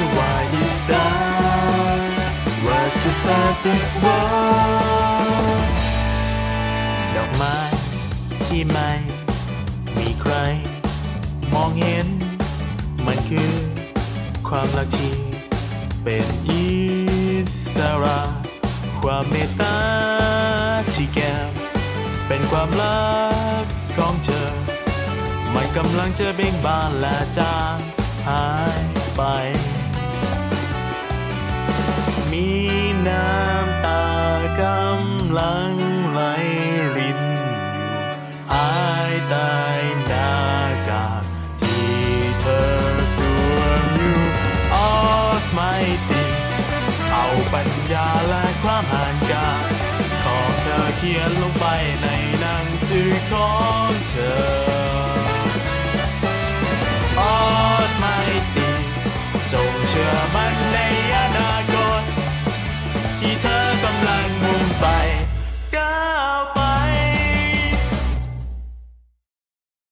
Why is that what you said this world ดอกไม้ที่ไม่มีใครมองเห็นมันคือความรักที่เป็นอิสระความเมตตาที่แก้มเป็นความรักของเธอมันกำลังจะเบ่งบานและจางหายไปมีน้ำตากำลังไหลรินภายใต้หน้ากากที่เธอสวมอยู่ Almighty เอาปัญญาและความห่างกาของเธอเขียนลงไปในหนัง